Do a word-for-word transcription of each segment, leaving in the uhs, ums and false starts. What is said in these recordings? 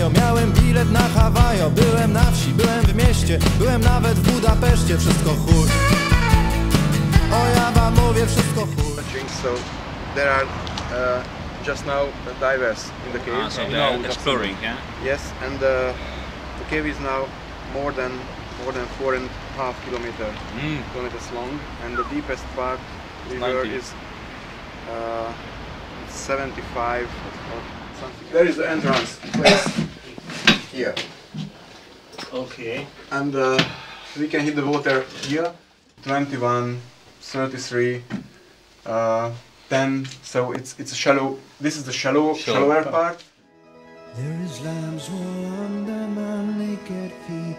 Majo. Miałem bilet na Hawajo, byłem na wsi, byłem w mieście, byłem nawet w Budapeszcie. Wszystko chuj. O ja wam mówię, wszystko chuj. So there are uh, just now divers in the cave. Ah, so they are exploring, yeah? Yes, and uh, the cave is now more than more than four and a half kilometer, Mm. kilometers long, and the deepest part river ninety. is uh, seventy-five or something. There is the entrance place here. Okay. And uh, we can hit the water here. twenty-one, thirty-three, uh, ten. So it's it's a shallow. This is the shallow, Shallow shallower part. part. There is lamb's wool under my naked feet.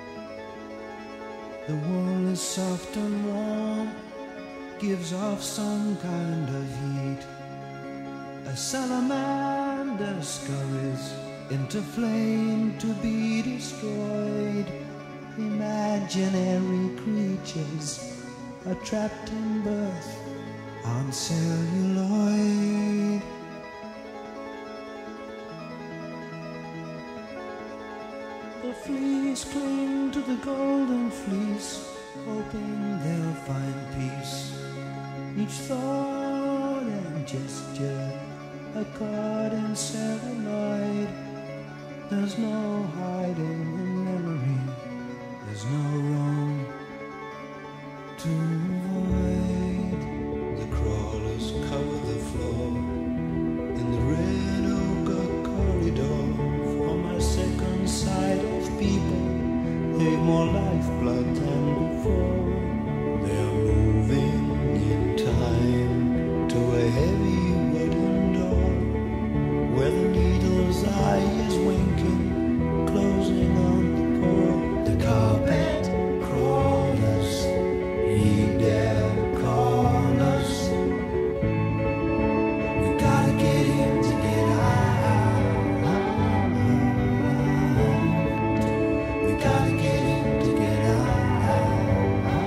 The wool is soft and warm, gives off some kind of heat. A salamander scurries into flame to be destroyed. Imaginary creatures are trapped in birth on celluloid. The fleas cling to the golden fleece, hoping they'll find peace. Each thought and gesture a card in celluloid. There's no hiding in memory, there's no wrong to avoid. The crawlers cover the floor in the red ochre corridor. For my second sight of people, they've more lifeblood than before. They're moving in time to a heavy wooden door, where the needle's eye is winking, closing on the pore. The carpet crawlers, heed their callers. We gotta get in to get out. We gotta get in to get out.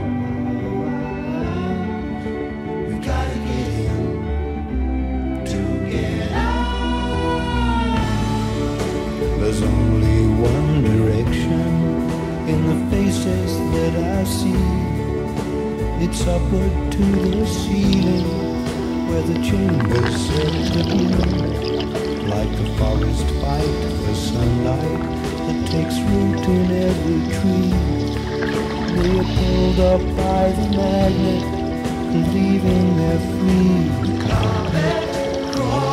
We gotta get in to get out. There's only one direction in the faces that I see. It's upward to the ceiling, where the chambers set to be. Like the forest fight for sunlight that takes root in every tree. They are pulled up by the magnet, believing they're free. The carpet crawlers.